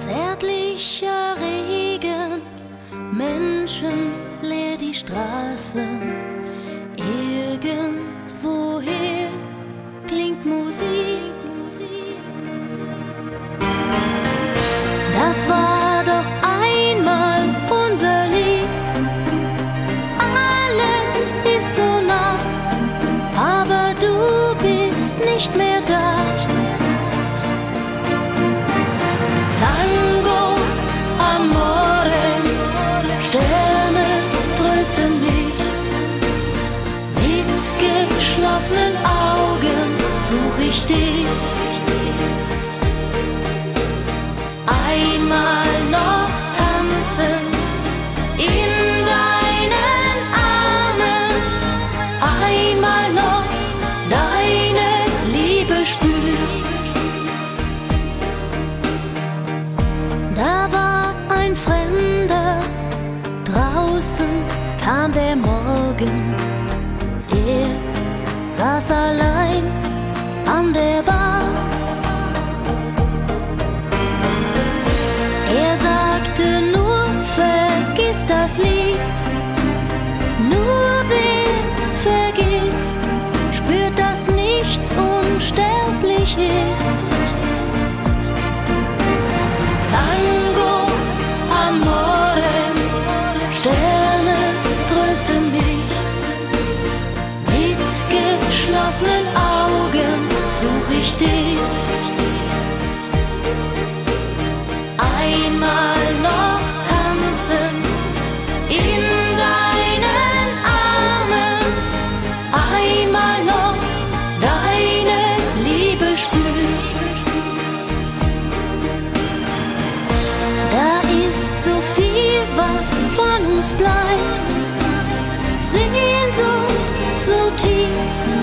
Zärtlicher Regen, Menschen leer die Straßen. Irgendwoher klingt Musik. Das war doch einmal unser Lied. Alles ist so nah, aber du bist nicht mehr da. Tango, Amore, Sterne trösten mich. Mit geschlossenen Augen such ich dich. Einmal noch tanzen in deinen Armen, einmal noch deine Liebe spüren. Da war ein Fremder, draußen kam der Morgen. Er saß allein an der Bar. Er sagte nur, vergiss das Lied. Nur wer vergisst, spürt, dass nichts unsterblich ist. Tango, Amore, Sterne trösten mich. Mit geschlossenen Augen such ich dich. Einmal noch tanzen in deinen Armen, einmal noch deine Liebe spüren. Da ist so viel, was von uns bleibt, Sehnsucht so tief.